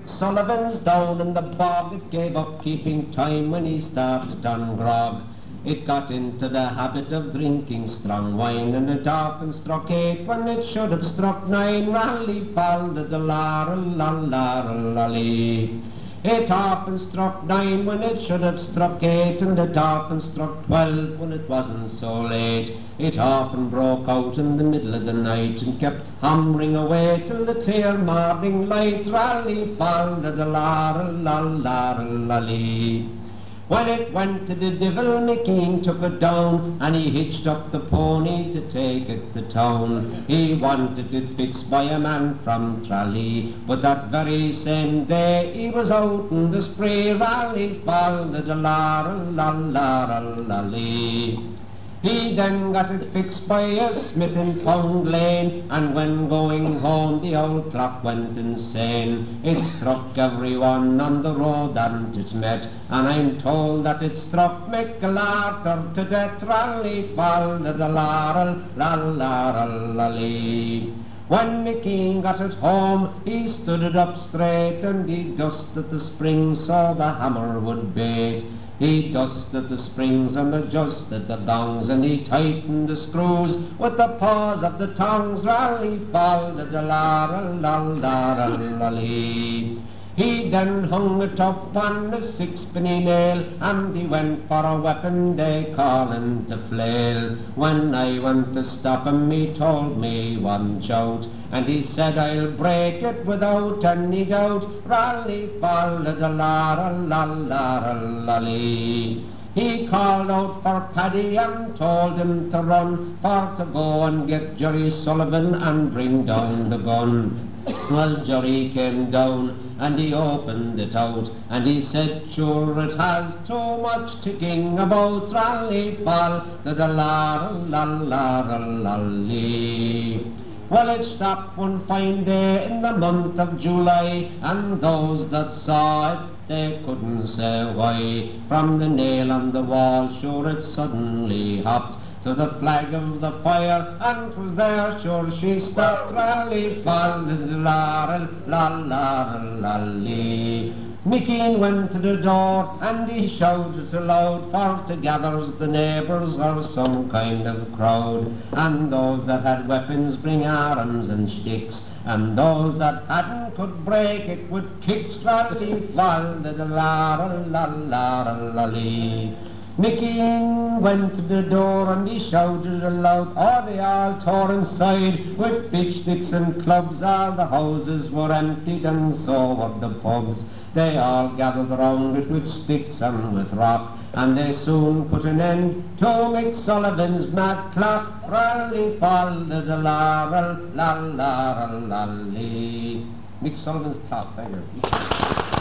Sullivan's down in the bog, it gave up keeping time when he started on grog. It got into the habit of drinking strong wine, and it often struck 8 when it should have struck 9. Rally fall the lally. It often struck 9 when it should have struck 8, and it often struck 12 when it wasn't so late. It often broke out in the middle of the night and kept hammering away till the clear morning light. Rally fall the lally. When it went to the devil, McKean took it down, and he hitched up the pony to take it to town. He wanted it fixed by a man from Tralee, but that very same day he was out in the spree. Rally fall the lally. He then got it fixed by a smith in Pound Lane, and when going home the old clock went insane. It struck everyone on the road that it met, and I'm told that it struck Mick Sullivan to death. Rally fall the lally. When McKean got it home, he stood it up straight, and he dusted the springs so the hammer would bait. He dusted the springs and adjusted the gongs, and he tightened the screws with the paws of the tongs. Rally fall the lally. He then hung it up on a 6-penny nail, and he went for a weapon they call him the flail. When I went to stop him, he told me one shout, and he said, I'll break it without any doubt. Rally fall the lally. He called out for Paddy and told him to run, for to go and get Jerry Sullivan and bring down the gun. Well, Jerry came down and he opened it out, and he said, sure it has too much ticking about. Rally fall the lally. Well, it stopped one fine day in the month of July, and those that saw it, they couldn't say why. From the nail on the wall, sure it suddenly hopped to the flag of the fire, and 'twas there, sure she stopped. Rally fall the lally. McKean went to the door and he shouted aloud, for to gathers the neighbours or some kind of crowd, and those that had weapons bring arms and sticks, and those that hadn't could break it with kicks. Rally fall the lally. McKean went to the door and he shouted aloud, oh, they all tore inside with big sticks and clubs. All the houses were emptied and so were the pubs. They all gathered round it with sticks and with rock, and they soon put an end to Mick Sullivan's mad clock. Rally fall the lally. Mick Sullivan's top, thank you.